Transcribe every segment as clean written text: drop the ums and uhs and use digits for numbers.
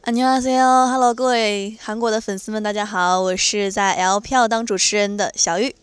안녕하세요，Hello，各位韩国的粉丝们，大家好，我是在 L 票当主持人的小玉。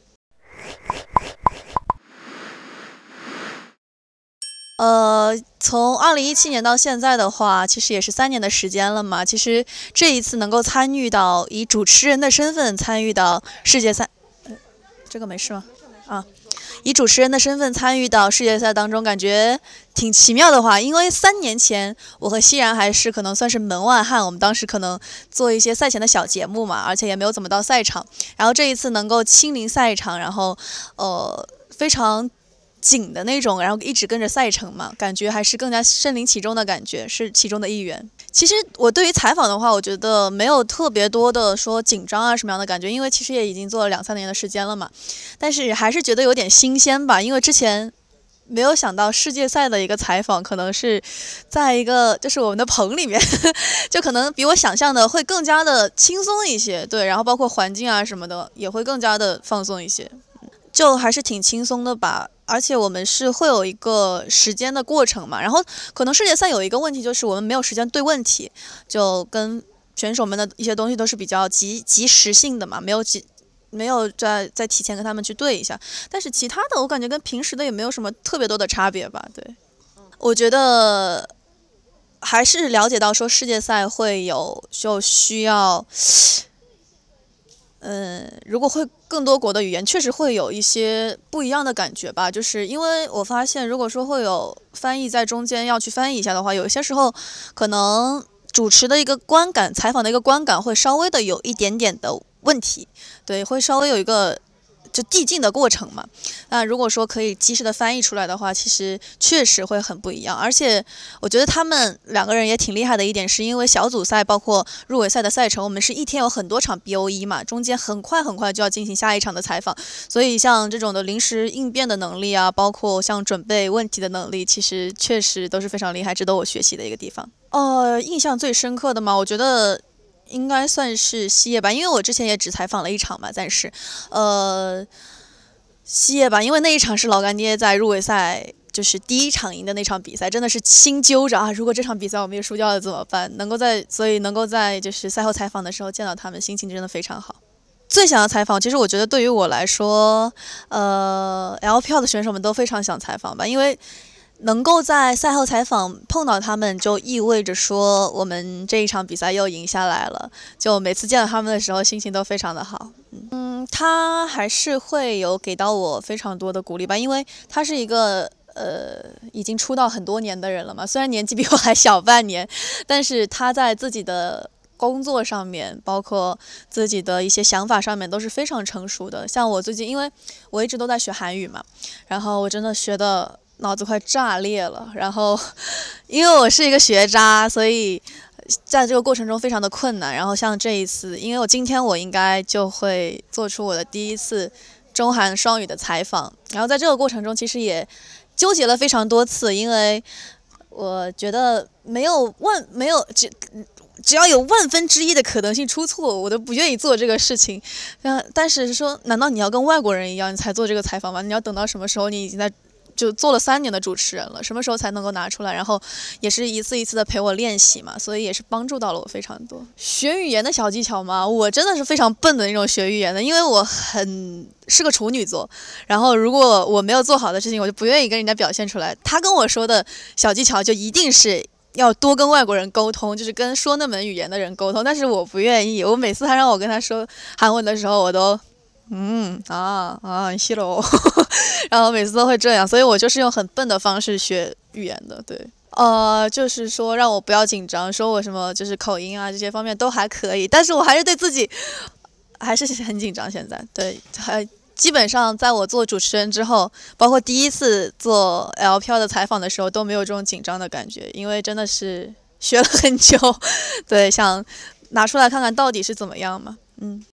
从2017年到现在的话，其实也是3年的时间了嘛。其实这一次能够参与到以主持人的身份参与到世界赛，这个没事吗？啊。以主持人的身份参与到世界赛当中，感觉挺奇妙的话，因为3年前我和熙然还是可能算是门外汉，我们当时可能做一些赛前的小节目嘛，而且也没有怎么到赛场。然后这一次能够亲临赛场，然后非常紧的那种，然后一直跟着赛程嘛，感觉还是更加身临其境的感觉，是其中的一员。其实我对于采访的话，我觉得没有特别多的说紧张啊什么样的感觉，因为其实也已经做了2-3年的时间了嘛。但是还是觉得有点新鲜吧，因为之前没有想到世界赛的一个采访可能是在一个就是我们的棚里面，就可能比我想象的会更加的轻松一些，对，然后包括环境啊什么的也会更加的放松一些。就还是挺轻松的吧，而且我们是会有一个时间的过程嘛，然后可能世界赛有一个问题就是我们没有时间对问题，就跟选手们的一些东西都是比较及时性的嘛，没有再提前跟他们去对一下，但是其他的我感觉跟平时的也没有什么特别多的差别吧，对，我觉得还是了解到说世界赛会有就需要。如果会更多国的语言，确实会有一些不一样的感觉吧。就是因为我发现，如果说会有翻译在中间要去翻译一下的话，有些时候可能主持的一个观感、采访的一个观感会稍微的有一点点的问题，对，会稍微有一个就递进的过程嘛。那如果说可以及时的翻译出来的话，其实确实会很不一样。而且我觉得他们2个人也挺厉害的一点，是因为小组赛包括入围赛的赛程，我们是一天有很多场 BOE 嘛，中间很快就要进行下一场的采访，所以像这种的临时应变的能力啊，包括像准备问题的能力，其实确实都是非常厉害，值得我学习的一个地方。印象最深刻的嘛，我觉得应该算是西叶吧，因为我之前也只采访了1场嘛，暂时，西叶吧，因为那一场是老干爹在入围赛就是第1场赢的那场比赛，真的是心揪着啊！如果这场比赛我们也输掉了怎么办？所以能够在就是赛后采访的时候见到他们，心情真的非常好。最想要采访，其实我觉得对于我来说，L 票的选手们都非常想采访吧，因为能够在赛后采访碰到他们，就意味着说我们这一场比赛又赢下来了。就每次见到他们的时候，心情都非常的好。他还是会有给到我非常多的鼓励吧，因为他是一个已经出道很多年的人了嘛，虽然年纪比我还小半年，但是他在自己的工作上面，包括自己的一些想法上面都是非常成熟的。像我最近，因为我一直都在学韩语嘛，然后我真的学的脑子快炸裂了，然后因为我是一个学渣，所以在这个过程中非常的困难。然后像这一次，因为今天我应该就会做出我的第1次中韩双语的采访，然后在这个过程中其实也纠结了非常多次，因为我觉得只要有1/1000的可能性出错，我都不愿意做这个事情。但是说，难道你要跟外国人一样，你才做这个采访吗？你要等到什么时候？你已经就做了3年的主持人了，什么时候才能够拿出来？然后也是一次一次的陪我练习嘛，所以也是帮助到了我非常多。学语言的小技巧嘛，我真的是非常笨的那种学语言的，因为我是个处女座，然后如果我没有做好的事情，我就不愿意跟人家表现出来。他跟我说的小技巧就一定是要多跟外国人沟通，就是跟说那门语言的人沟通，但是我不愿意。我每次他让我跟他说韩文的时候，我都是喽，然后每次都会这样，所以我就是用很笨的方式学语言的，对。就是说让我不要紧张，说我什么就是口音啊这些方面都还可以，但是我还是对自己还是很紧张。现在对，基本上在我做主持人之后，包括第1次做 L 票的采访的时候，都没有这种紧张的感觉，因为真的是学了很久，对，想拿出来看看到底是怎么样嘛，